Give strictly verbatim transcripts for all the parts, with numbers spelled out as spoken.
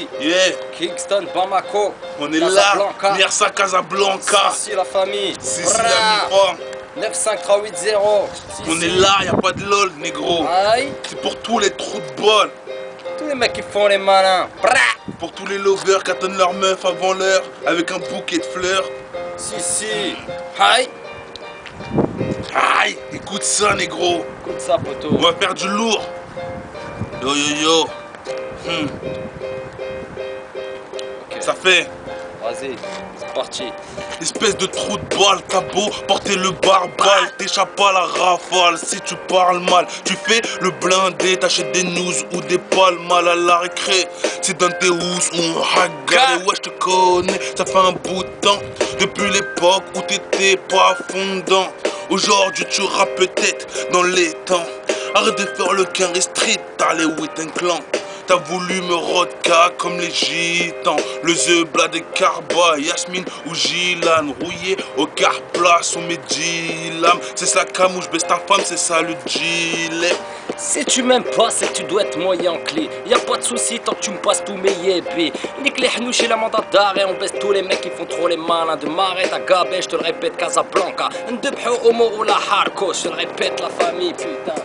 si. Yeah. Kingston, Bamako. On est Casablanca. là. Mersa Casablanca. Si, si, la famille. Si, si, la mi-fort. neuf cinq trois huit zéro. Si, On si. est là, y a pas de lol, négro. Aïe. C'est pour tous les trous de bol. Tous les mecs qui font les malins. Bra. Pour tous les lovers qui attendent leur meuf avant l'heure avec un bouquet de fleurs. Si, si. Aïe. Aïe, écoute ça, négro. Écoute ça, poteau. On va faire du lourd. Yo, yo, yo. Hmm. Okay. Ça fait. Vas-y, c'est parti. Espèce de trou de balle, t'as beau porter le barbal, t'échappes à la rafale. Si tu parles mal, tu fais le blindé, t'achètes des news ou des palmes mal à la récré. C'est dans tes housses ou on regarde, ouais je te connais, ça fait un bout de temps. Depuis l'époque où t'étais pas fondant. Aujourd'hui tu rappes peut-être dans les temps. Arrête de faire le quinze street, t'as les Witten Clan. T'as voulu me rodka comme les gitans. Le Zebla de Carba, Yasmine ou Gilan. Rouillé au car-plat sous mes dilam. C'est ça camouche, baisse ta femme, c'est ça le gilet. Si tu m'aimes pas, c'est que tu dois être moyen clé. Y'a pas de soucis tant que tu me passes tous mes yébés. Nique les hnouches et la mandat d'arrêt. On baisse tous les mecs qui font trop les malins. De Marais à Gabé, je te le répète, Casablanca. De Bhou, Homo ou la Harko, je te le répète, la famille, putain.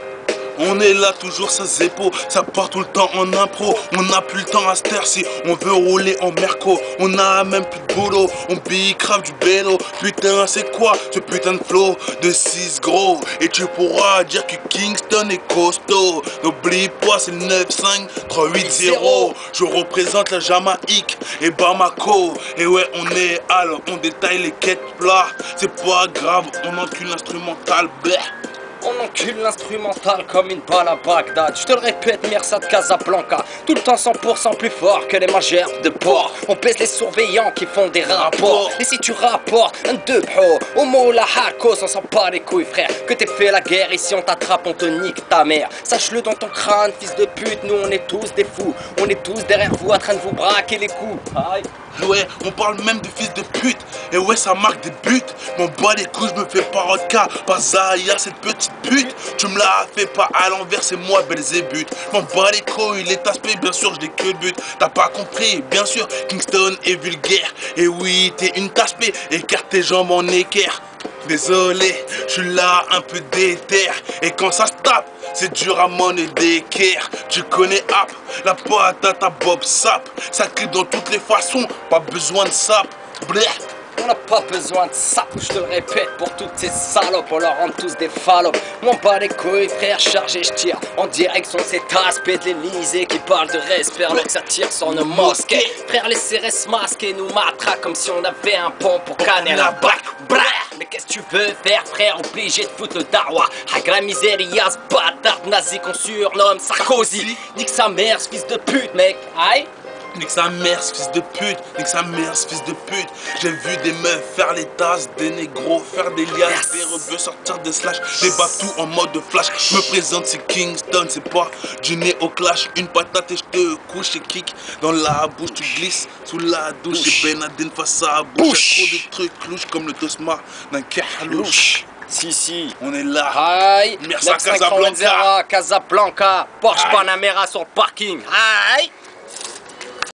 On est là toujours sans zépo, ça part tout le temps en impro. On n'a plus le temps à se taire si on veut rouler en merco. On a même plus de boulot, on bille crave du bélo. Putain c'est quoi ce putain de flow de six gros. Et tu pourras dire que Kingston est costaud. N'oublie pas c'est le neuf cinq trois huit zéro. Je représente la Jamaïque et Bamako. Et ouais on est hal, on détaille les quêtes plats. C'est pas grave, on encule l'instrumental bleh. On encule l'instrumental comme une balle à Bagdad. Je te le répète, Mersa de Casablanca. Tout le temps cent pour cent plus fort que les magères de porc. On pèse les surveillants qui font des rapports. Et si tu rapportes un deux pro, homo la hardcore, on s'en bat les couilles frère. Que t'aies fait la guerre, ici on t'attrape, on te nique ta mère. Sache-le dans ton crâne, fils de pute, nous on est tous des fous. On est tous derrière vous en train de vous braquer les coups. Aïe. Ouais, on parle même de fils de pute. Et ouais, ça marque des buts. M'en bats les couilles, je me fais pas rodka. Pas Zaya, cette petite pute. Tu me l'as fait pas à l'envers, c'est moi Belzébuth. M'en bats les couilles, les aspects, bien sûr, je n'ai que le but. T'as pas compris, bien sûr, Kingston est vulgaire. Et oui, t'es une tasse-p, écarte tes jambes en équerre. Désolé, je suis là un peu déter. Et quand ça se tape, c'est dur à monnaie d'équerre. Tu connais App, la patate à Bob Sap. Ça crie dans toutes les façons, pas besoin de sap. Bleh. On n'a pas besoin de ça, je te le répète, pour toutes ces salopes, on leur rend tous des fallopes. M'en bats les couilles, frère, chargé, je tire en direction de cet aspect de l'Elysée qui parle de respect alors que ça tire sur nos mosquées. Frère, les C R S masqués nous matraquent comme si on avait un pont pour canner la bac. Brah. Mais qu'est-ce que tu veux faire, frère, obligé de foutre le dawa. Hagra miseria, ce bâtard nazi qu'on surnomme Sarkozy. Nique sa mère, ce fils de pute, mec, aïe. Nique sa mère, ce fils de pute. Nique sa mère, ce fils de pute. J'ai vu des meufs faire les tasses, des négros faire des liasses, yes. Des rebeux sortir des slash, des batous en mode flash. Je me présente, c'est Kingston, c'est pas du nez au clash. Une patate et je te couche et kick dans la bouche. Tu glisses sous la douche et Ben Laden face à la bouche. Y'a trop de trucs louches comme le tosma d'un cahalouche. Si, si, on est là. Aïe, Merci à Casablanca. Casablanca, Porsche ah. Panamera sur le parking. Aïe.